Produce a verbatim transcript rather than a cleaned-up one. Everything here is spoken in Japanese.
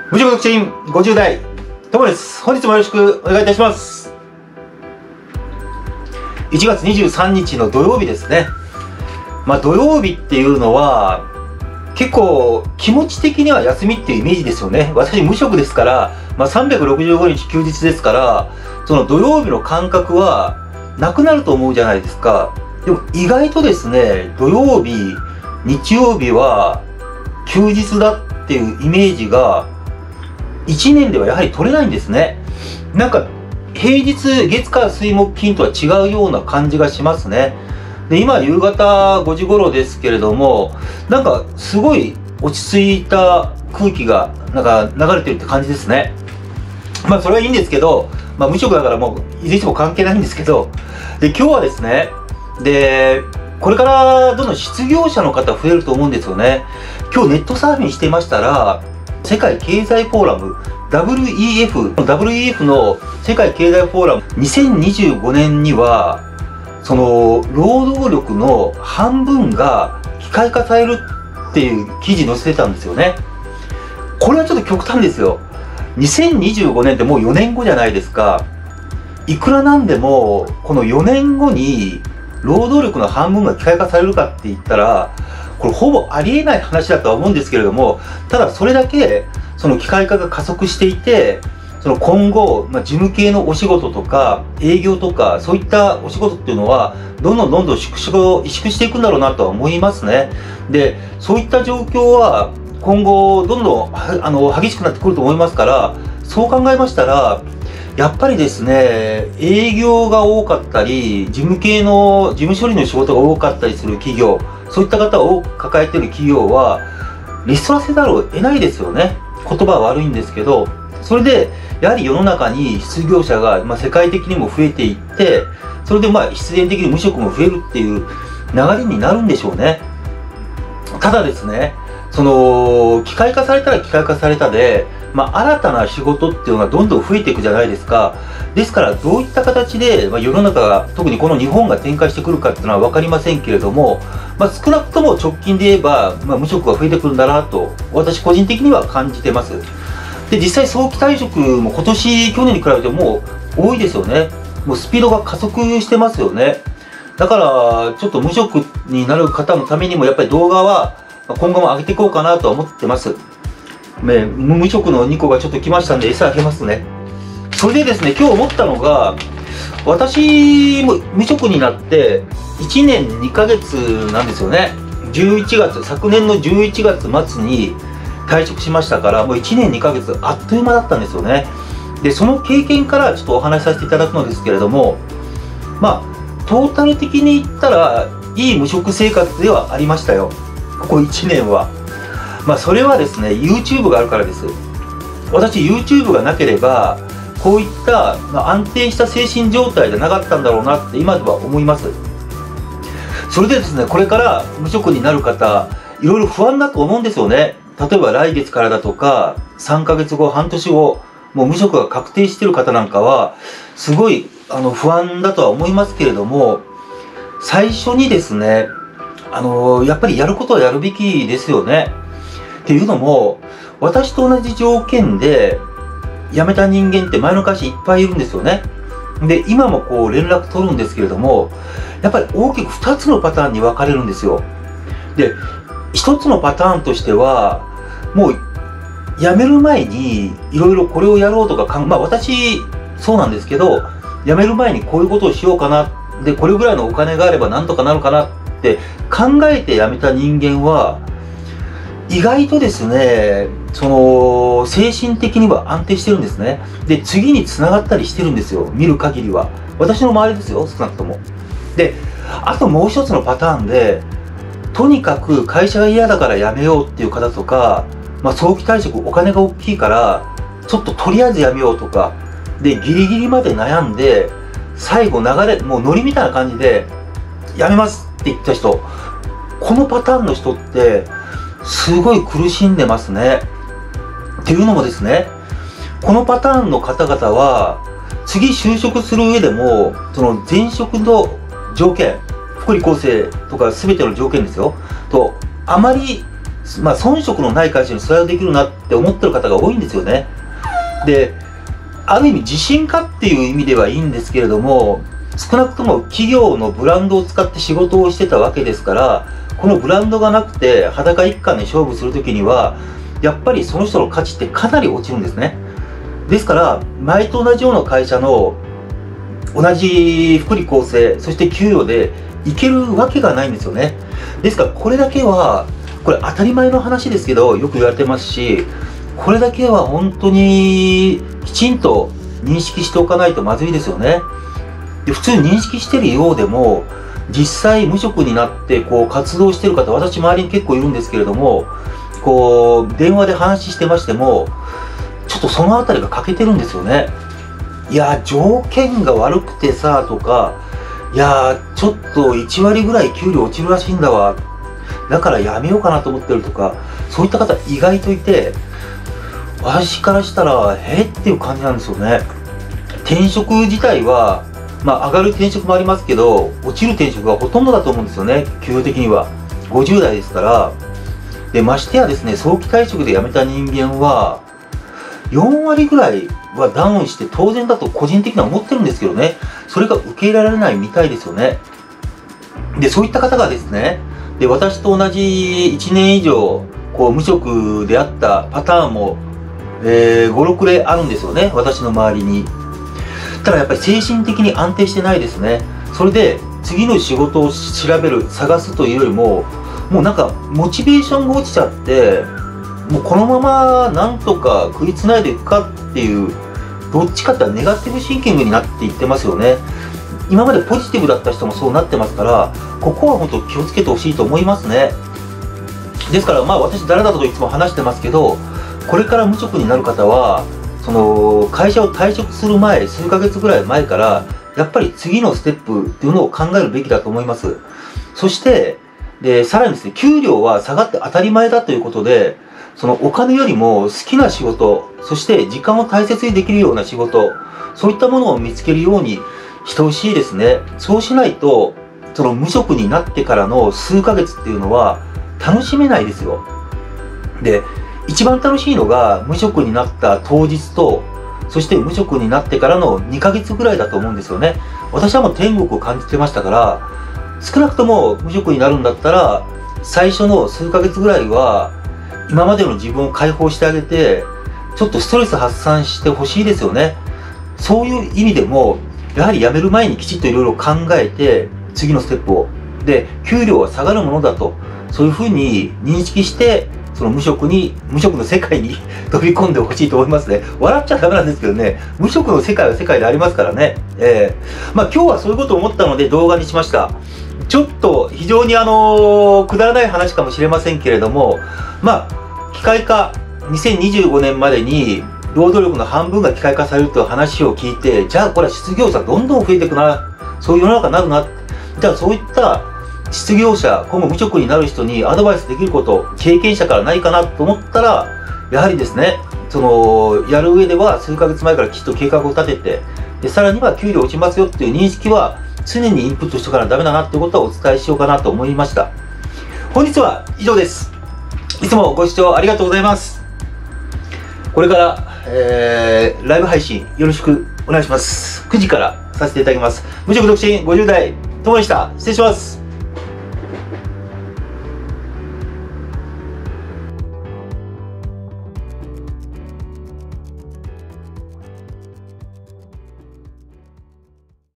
無職独身ごじゅう代ともです。本日もよろしくお願いいたします。いちがつにじゅうさんにちの土曜日ですね。まあ土曜日っていうのは結構気持ち的には休みっていうイメージですよね。私無職ですから、まあ、さんびゃくろくじゅうごにち休日ですから、その土曜日の感覚はなくなると思うじゃないですか。でも意外とですね、土曜日日曜日は休日だっていうイメージがいちねんではやはり取れないんですね。なんか平日月火水木金とは違うような感じがしますね。で今夕方ごじ頃ですけれども、なんかすごい落ち着いた空気がなんか流れてるって感じですね。まあそれはいいんですけど、まあ無職だからもういずれにしても関係ないんですけど、で今日はですね、でこれからどんどん失業者の方増えると思うんですよね。今日ネットサーフィンしてましたら、世界経済フォーラム ダブリューイーエフ ダブリューイーエフ の世界経済フォーラムにせんにじゅうごねんにはその労働力の半分が機械化されるっていう記事載せてたんですよね。これはちょっと極端ですよ。にせんにじゅうごねんってもうよねんごじゃないですか。いくらなんでもこのよねんごに労働力の半分が機械化されるかって言ったら、これほぼありえない話だとは思うんですけれども、ただそれだけその機械化が加速していて、その今後、まあ、事務系のお仕事とか営業とかそういったお仕事っていうのはどんどんどんどん縮小、萎縮していくんだろうなとは思いますね。で、そういった状況は今後どんどんあの激しくなってくると思いますから、そう考えましたらやっぱりですね、営業が多かったり事務系の事務処理の仕事が多かったりする企業、そういった方を抱えている企業はリストラせざるを得ないですよね。言葉は悪いんですけど、それでやはり世の中に失業者が、まあ、世界的にも増えていって、それでまあ必然的に無職も増えるっていう流れになるんでしょうね。ただですね、その機械化されたら機械化されたで、まあ、新たな仕事っていうのがどんどん増えていくじゃないですか。ですからどういった形で、まあ、世の中が特にこの日本が展開してくるかっていうのは分かりませんけれども、まあ、少なくとも直近で言えば、まあ、無職が増えてくるんだなと私個人的には感じてます。で実際早期退職も今年去年に比べてもう多いですよね。もうスピードが加速してますよね。だからちょっと無職になる方のためにもやっぱり動画は今後も上げていこうかなと思ってます。ね、無職のにこがちょっと来ましたんで餌あげますね。それでですね、今日思ったのが、私も無職になっていちねんにかげつなんですよね。じゅういちがつ、昨年のじゅういちがつ末に退職しましたから、もういちねんにかげつあっという間だったんですよね。でその経験からちょっとお話しさせていただくのですけれども、まあトータル的に言ったらいい無職生活ではありましたよ、ここいちねんは。まあそれはですね YouTube があるからです。私 YouTube がなければこういった安定した精神状態でなかったんだろうなって今では思います。それでですね、これから無職になる方いろいろ不安だと思うんですよね。例えば来月からだとかさんかげつご、半年後、もう無職が確定している方なんかはすごいあの不安だとは思いますけれども、最初にですね、あのやっぱりやることはやるべきですよね。っていうのも、私と同じ条件で辞めた人間って前の会社いっぱいいるんですよね。で今もこう連絡取るんですけれども、やっぱり大きくふたつのパターンに分かれるんですよ。でひとつのパターンとしては、もう辞める前にいろいろこれをやろうとかかん、まあ私そうなんですけど、辞める前にこういうことをしようかな、でこれぐらいのお金があればなんとかなるかなって考えて辞めた人間は意外とですね、その精神的には安定してるんですね。で次につながったりしてるんですよ、見る限りは。私の周りですよ、少なくとも。であともう一つのパターンで、とにかく会社が嫌だから辞めようっていう方とか、まあ、早期退職お金が大きいからちょっととりあえず辞めようとかでギリギリまで悩んで最後流れもうノリみたいな感じで辞めますって言った人、このパターンの人ってすごい苦しんでますね。っていうのもですね、このパターンの方々は次就職する上でもその前職の条件、福利厚生とか全ての条件ですよとあまりまあ、遜色のない会社に採用できるなって思ってる方が多いんですよね。で、ある意味自信家っていう意味ではいいんですけれども、少なくとも企業のブランドを使って仕事をしてたわけですから、このブランドがなくて裸一貫に勝負するときには、やっぱりその人の価値ってかなり落ちるんですね。ですから、前と同じような会社の同じ福利厚生、そして給与でいけるわけがないんですよね。ですから、これだけは、これ当たり前の話ですけど、よく言われてますし、これだけは本当にきちんと認識しておかないとまずいですよね。で、普通認識してるようでも、実際無職になってこう活動してる方、私周りに結構いるんですけれども、こう電話で話してましても、ちょっとそのあたりが欠けてるんですよね。いや、条件が悪くてさ、とか、いや、ちょっといち割ぐらい給料落ちるらしいんだわ。だからやめようかなと思ってるとか、そういった方意外といて、私からしたら、えっていう感じなんですよね。転職自体は、まあ上がる転職もありますけど、落ちる転職がほとんどだと思うんですよね、給与的には。ごじゅう代ですから。で、ましてやですね、早期退職で辞めた人間は、よん割ぐらいはダウンして当然だと個人的には思ってるんですけどね、それが受け入れられないみたいですよね。で、そういった方がですね、で、私と同じいちねん以上、こう、無職であったパターンも、えー、ご、ろく例あるんですよね、私の周りに。ただやっぱり精神的に安定してないですね。それで、次の仕事を調べる、探すというよりも、もうなんか、モチベーションが落ちちゃって、もうこのままなんとか食いつないでいくかっていう、どっちかってネガティブシンキングになっていってますよね。今までポジティブだった人もそうなってますから、ここは本当気をつけてほしいと思いますね。ですから、まあ私誰だといつも話してますけど、これから無職になる方は、その会社を退職する前、数ヶ月ぐらい前から、やっぱり次のステップっていうのを考えるべきだと思います。そして、で、さらにですね、給料は下がって当たり前だということで、そのお金よりも好きな仕事、そして時間を大切にできるような仕事、そういったものを見つけるようにしてほしいですね。そうしないと、その無職になってからの数ヶ月っていうのは楽しめないですよ。で、一番楽しいのが無職になった当日と、そして無職になってからのにかげつぐらいだと思うんですよね。私はもう天国を感じてましたから、少なくとも無職になるんだったら、最初の数ヶ月ぐらいは、今までの自分を解放してあげて、ちょっとストレス発散してほしいですよね。そういう意味でも、やはり辞める前にきちっといろいろ考えて、次のステップを。で、給料は下がるものだと、そういうふうに認識して、その無職に、無職の世界に飛び込んでほしいと思いますね。笑っちゃダメなんですけどね、無職の世界は世界でありますからね。えー、まあ今日はそういうことを思ったので動画にしました。ちょっと非常にあのー、くだらない話かもしれませんけれども、まあ、機械化、にせんにじゅうごねんまでに労働力の半分が機械化されるという話を聞いて、じゃあこれは失業者どんどん増えていくな、そういう世の中になるな、じゃあそういった失業者、今後無職になる人にアドバイスできること、経験者からないかなと思ったら、やはりですね、その、やる上では数ヶ月前からきちっと計画を立てて、で、さらには給料落ちますよっていう認識は常にインプットしておかなダメだなってことはお伝えしようかなと思いました。本日は以上です。いつもご視聴ありがとうございます。これから、えー、ライブ配信よろしくお願いします。くじからさせていただきます。無職独身ごじゅう代、ともでした。失礼します。